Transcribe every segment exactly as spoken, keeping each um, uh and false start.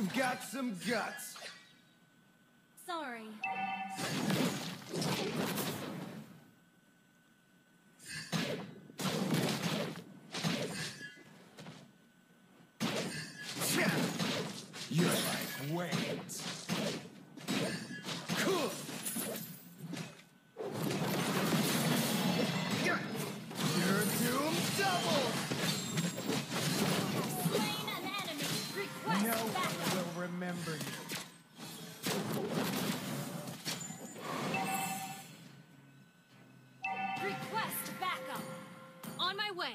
Got some guts. Sorry. You're like weights. Cool. You're doomed double. Slain an enemy. Request No one backup. will remember you. Request backup. On my way.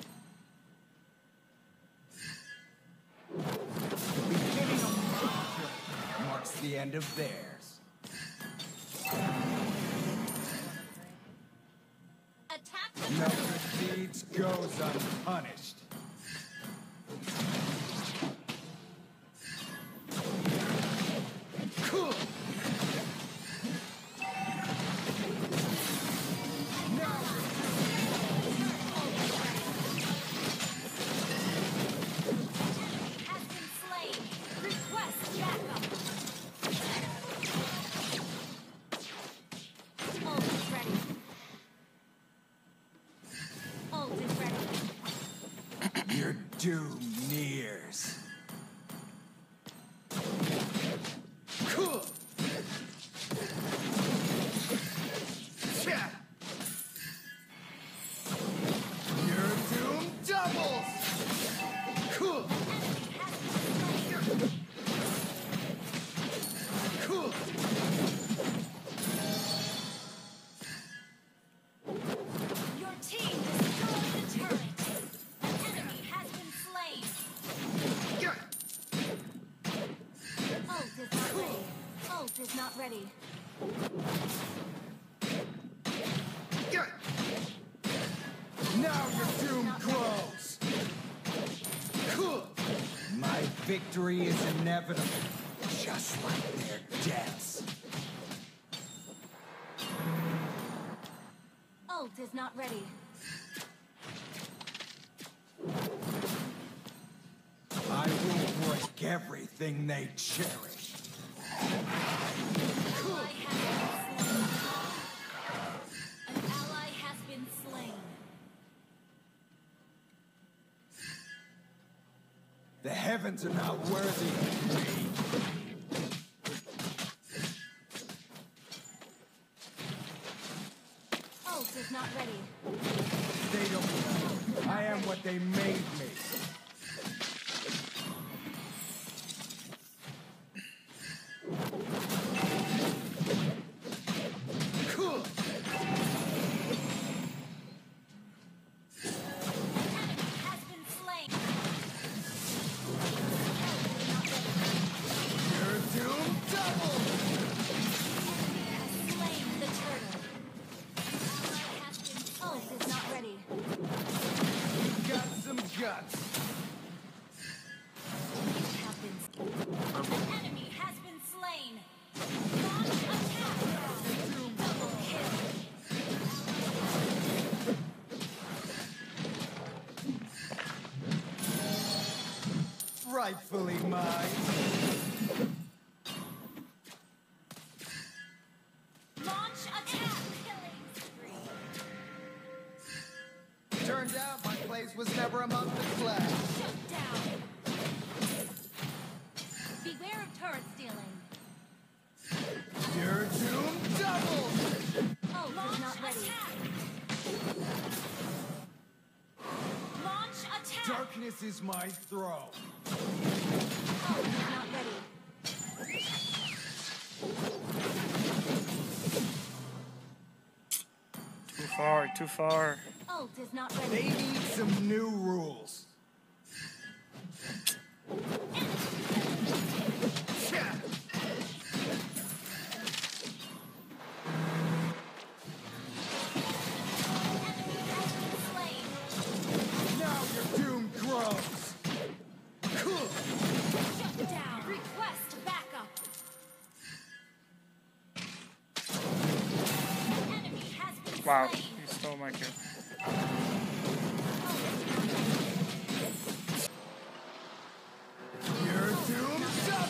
The beginning of my journey marks the end of theirs. Attack the No turret. good deeds goes unpunished. Cool. Has been slain. Request backup. Ult is ready. Ult is ready. Your doom nears. Cool. Yeah. Your doom doubles. Cool. Cool. Your team destroyed the turret. An enemy has been slain. Ult is not ready. Ult is not ready. Now your doom grows. Cool. My victory is inevitable, just like their deaths. Ult is not ready. I will break everything they cherish. Ally has been slain. An ally has been slain. The heavens are not worthy of me. Ult is not ready. They don't know. I am what they made me. Cool. Enemy has been slain. Your doom double. Has slain the turtle. Ally has been. Ult is not ready. Got some guts. Have been. An enemy has been slain. Launch attack. Double kill. Rightfully mine. Launch attack. Killing spree. Turned out my place was never among the class. Shut down. Beware of turret stealing. Your doom doubles. Oh, launch not ready. Attack. Launch attack. Darkness is my throne. Oh, not ready. Too far, too far. Ult is not They ready. need some new rules. Yeah. Slain. Now your doom grows. Cool. Shut down. Request backup. An enemy has been Wow, slain. you stole my kill. Your doom doubles.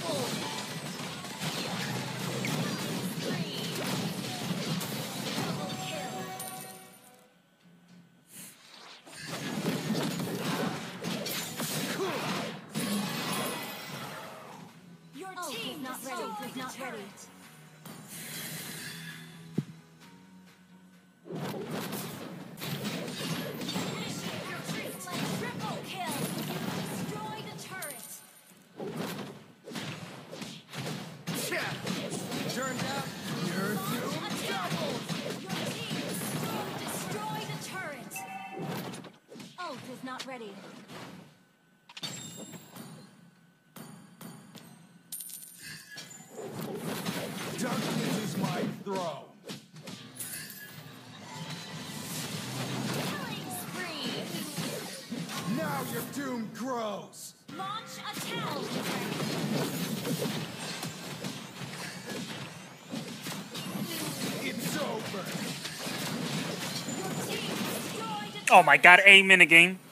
ready. Triple kill. Destroy the turret. Turned out you're doomed. Attack. Your team still destroy the turret. Ult is not ready. Darkness is my throne. Killing spree. Now your doom grows. Launch attack. It's over. Your team destroyed a Oh my god, aim in the game.